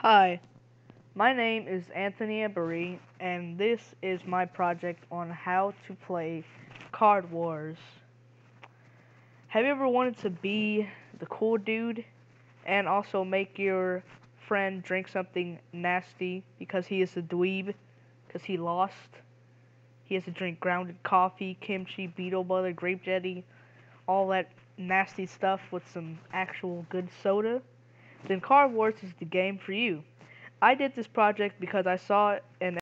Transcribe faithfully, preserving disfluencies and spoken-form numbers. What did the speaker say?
Hi, my name is Anthony Abery, and this is my project on how to play Card Wars. Have you ever wanted to be the cool dude and also make your friend drink something nasty because he is a dweeb, because he lost? He has to drink grounded coffee, kimchi, beetle butter, grape jelly, all that nasty stuff with some actual good soda? Then Card Wars is the game for you. I did this project because I saw an